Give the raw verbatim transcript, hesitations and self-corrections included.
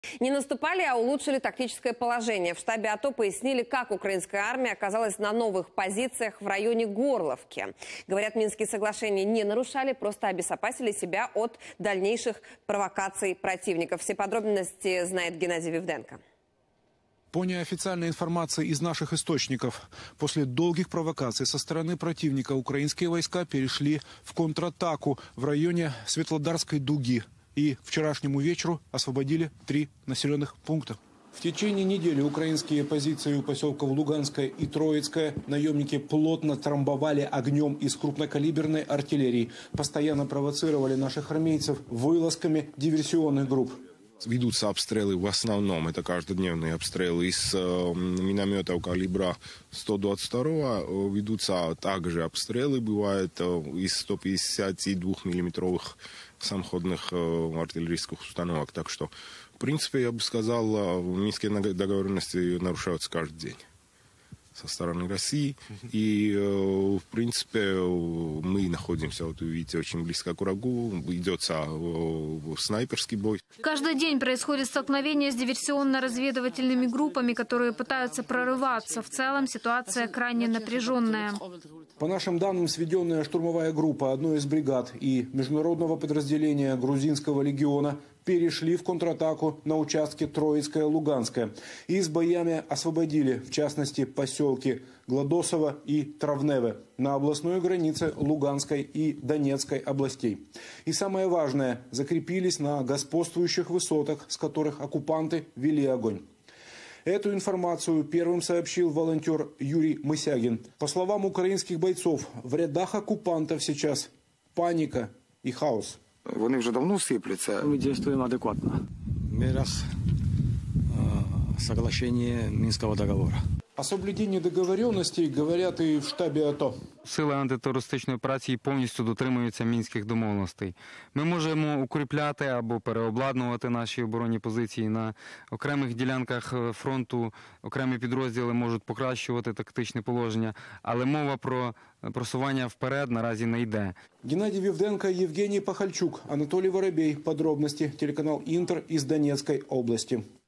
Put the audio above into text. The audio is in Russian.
Не наступали, а улучшили тактическое положение. В штабе АТО пояснили, как украинская армия оказалась на новых позициях в районе Горловки. Говорят, Минские соглашения не нарушали, просто обезопасили себя от дальнейших провокаций противников. Все подробности знает Геннадий Вивденко. По неофициальной информации из наших источников, после долгих провокаций со стороны противника украинские войска перешли в контратаку в районе Светлодарской дуги. И вчерашнему вечеру освободили три населенных пункта. В течение недели украинские позиции у поселков Луганское и Троицкое наемники плотно трамбовали огнем из крупнокалиберной артиллерии. Постоянно провоцировали наших армейцев вылазками диверсионных групп. Ведутся обстрелы в основном, это каждодневные обстрелы из э, минометов калибра сто двадцать два. Ведутся также обстрелы, бывает э, из сто пятидесяти двух миллиметровых самоходных э, артиллерийских установок. Так что, в принципе, я бы сказал, минские договоренности нарушаются каждый день со стороны России. И, э, в принципе, мы находимся, вот вы видите, очень близко к врагу. Идется э, снайперский бой. Каждый день происходит столкновение с диверсионно-разведывательными группами, которые пытаются прорываться. В целом ситуация крайне напряженная. По нашим данным, сведенная штурмовая группа одной из бригад и международного подразделения грузинского легиона перешли в контратаку на участке Троицкое-Луганское и с боями освободили, в частности, поселки Гладосово и Травневе на областной границе Луганской и Донецкой областей. И самое важное, закрепились на господствующих высотах, с которых оккупанты вели огонь. Эту информацию первым сообщил волонтер Юрий Мысягин. По словам украинских бойцов, в рядах оккупантов сейчас паника и хаос. Вони вже давно сипляться. Мы действуем адекватно. Мы раз э, соглашение Минского договора. О соблюдении договоренностей говорят и в штабі АТО. Сили антитерористичної операції повністю дотримуються мінських домовленостей. Ми можемо укріпляти або переобладнувати наші оборонні позиції на окремих ділянках фронту. Окремі підрозділи можуть покращувати тактичне положення, але мова про просування вперед наразі не йде. Геннадий Вивденко, Евгений Пахальчук, Анатолий Воробей. Подробности. Телеканал Интер из Донецкой области.